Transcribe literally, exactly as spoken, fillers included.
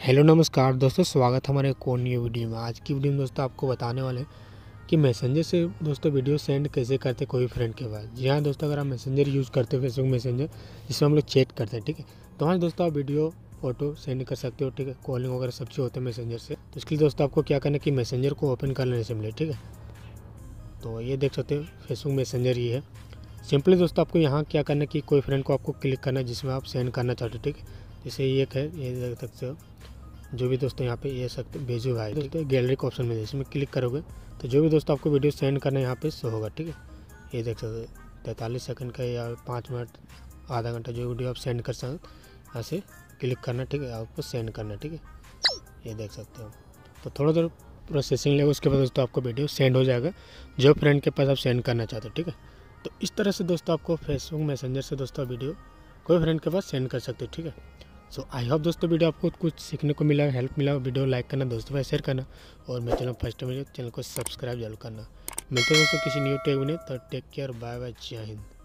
Hello नमस्कार दोस्तों, स्वागत है हमारे एक और नई वीडियो में। आज की वीडियो में दोस्तों आपको बताने वाले हैं कि मैसेंजर से दोस्तों वीडियो सेंड कैसे करते कोई फ्रेंड के पास। जी हाँ दोस्तों, अगर आप मैसेंजर यूज़ करते हो, फेसबुक मैसेंजर जिसमें हम लोग चैट करते हैं, ठीक है, तो हाँ दोस्तों आप वीडियो फोटो सेंड कर सकते हो, ठीक है। कॉलिंग वगैरह सब चीज़ होते हैं मैसेंजर से। तो इसके लिए दोस्तों आपको क्या करना है कि मैसेंजर को ओपन कर लेने से मिले, ठीक है। तो ये देख सकते हो फेसबुक मैसेंजर ये है। सिंपली दोस्तों आपको यहाँ क्या करना है कि कोई फ्रेंड को आपको क्लिक करना है जिसमें आप सेंड करना चाहते हो, ठीक है। जैसे ये एक है, ये देख सकते हो जो भी दोस्तों यहाँ पे ये सकते भेजो भाई, दोस्तों गैलरी का ऑप्शन में इसमें क्लिक करोगे तो जो भी दोस्तों आपको वीडियो सेंड करना है यहाँ पे शो होगा, ठीक है। ये देख सकते हो तैंतालीस सेकंड का या पाँच मिनट आधा घंटा जो वीडियो आप सेंड कर सकते यहाँ से क्लिक करना, ठीक है, आपको सेंड करना, ठीक है। ये देख सकते हो तो थोड़ा देर प्रोसेसिंग लेगा, उसके बाद दोस्तों आपको वीडियो सेंड हो जाएगा जो फ्रेंड के पास आप सेंड करना चाहते हो, ठीक है। तो इस तरह से दोस्तों आपको फेसबुक मैसेंजर से दोस्तों वीडियो कोई फ्रेंड के पास सेंड कर सकते हो, ठीक है। सो आई होप दोस्तों वीडियो आपको कुछ सीखने को मिला, हेल्प मिला। वीडियो लाइक करना, दोस्तों के साथ शेयर करना और मेरे चैनल फर्स्ट टाइम चैनल को सब्सक्राइब जरूर करना। मिलते हैं दोस्तों किसी न्यू टेक में, तो टेक केयर, बाय बाय, जय हिंद।